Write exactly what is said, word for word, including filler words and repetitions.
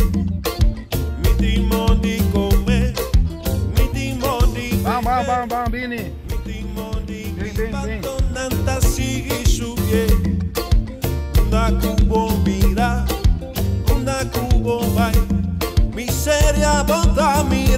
Mi timondi come, mi timondi Bam, bam, bam, bam, Bini. mi timondi Bem, bem, bem. nanta si subie. Una cubo mira, una cubo vai, miseria bota mi